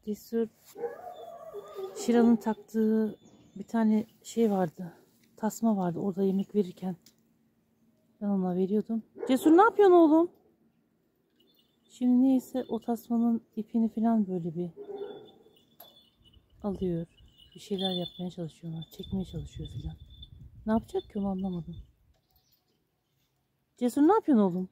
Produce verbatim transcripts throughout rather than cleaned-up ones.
Cesur, Şira'nın taktığı bir tane şey vardı. Tasma vardı orada yemek verirken. Ben ona veriyordum. Cesur ne yapıyorsun oğlum? Şimdi neyse o tasmanın ipini falan böyle bir alıyor. Bir şeyler yapmaya çalışıyorlar. Çekmeye çalışıyor falan. Ne yapacak ki onu anlamadım. Cesur ne yapıyorsun oğlum?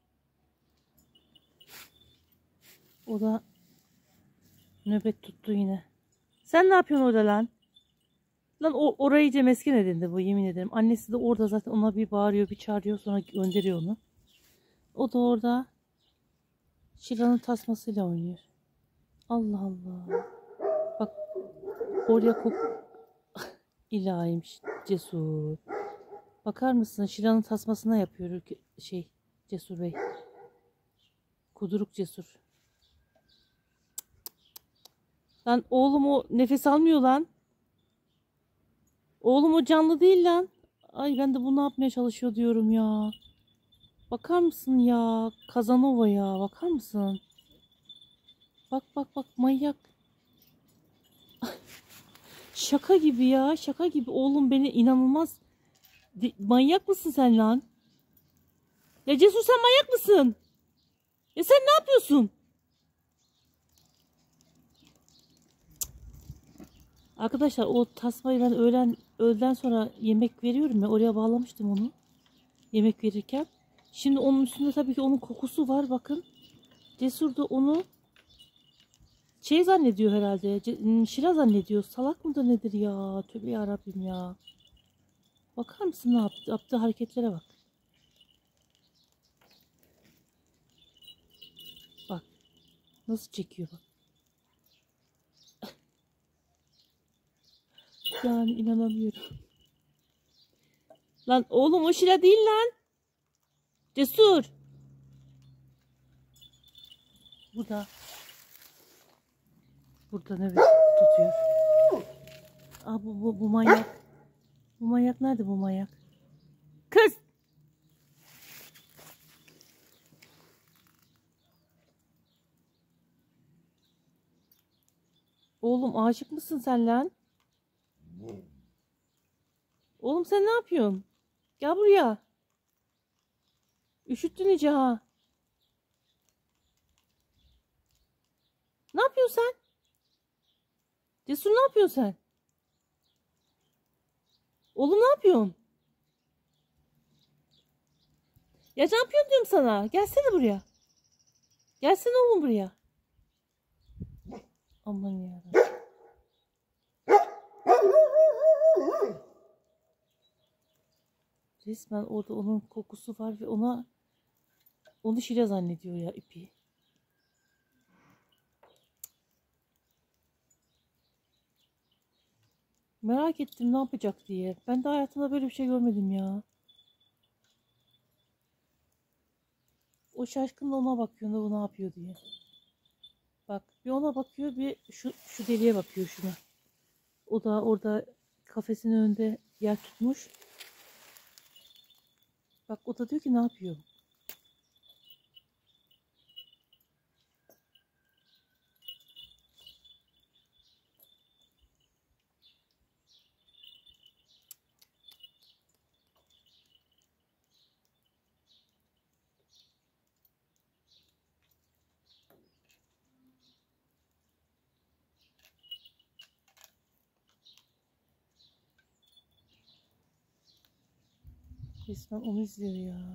O da nöbet tuttu yine. Sen ne yapıyorsun orada lan? Lan o orayı iyice mesken edindi bu, yemin ederim. Annesi de orada zaten, ona bir bağırıyor bir çağırıyor, sonra gönderiyor onu. O da orada Şira'nın tasmasıyla oynuyor. Allah Allah. Bak oraya kok ilahiymiş Cesur. Bakar mısın, Şira'nın tasmasına yapıyor şey Cesur Bey. Kuduruk Cesur. Lan oğlum o nefes almıyor lan. Oğlum o canlı değil lan. Ay ben de bunu ne yapmaya çalışıyor diyorum ya. Bakar mısın ya? Kazanova ya. Bakar mısın? Bak bak bak manyak. Şaka gibi ya. Şaka gibi. Oğlum beni inanılmaz. De manyak mısın sen lan? Ya Cesur sen manyak mısın? Ya sen ne yapıyorsun? Arkadaşlar o tasmayı ben öğlen öğleden sonra yemek veriyorum ya, oraya bağlamıştım onu. Yemek verirken. Şimdi onun üstünde tabii ki onun kokusu var bakın. Cesur da onu şey zannediyor herhalde. Şira zannediyor. Salak mıdır nedir ya? Tövbe yarabbim ya. Bakar mısın ne yaptı? Yaptığı hareketlere bak. Bak. Nasıl çekiyor bak. Yani inanamıyorum. Lan oğlum o Şira değil lan. Cesur. Burada. Burada nöbet tutuyor. Aa bu, bu, bu manyak. Bu manyak nerede bu manyak? Kız. Oğlum aşık mısın sen lan? Oğlum sen ne yapıyorsun? Gel buraya. Üşüttün iyice ha. Ne yapıyorsun sen? Cesur ne yapıyorsun sen? Oğlum ne yapıyorsun? Ya ne yapıyorsun diyorum sana. Gelsene buraya. Gelsene oğlum buraya. Aman yarabbim. Resmen orada onun kokusu var ve ona onu Şira zannediyor ya ipi. Merak ettim ne yapacak diye. Ben de hayatımda böyle bir şey görmedim ya. O şaşkın da ona bakıyor, bu ne yapıyor diye. Bak bir ona bakıyor, bir şu, şu deliğe bakıyor, şuna. O da orada kafesinin önünde yer tutmuş. Bak o da diyor ki ne yapıyor? Resmen onu izliyor ya.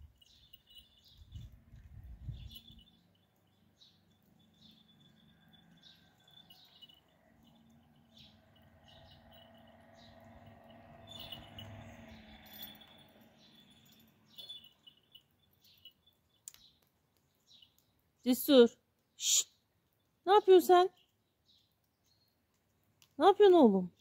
Cesur. Şşt. Ne yapıyorsun sen? Ne yapıyorsun oğlum?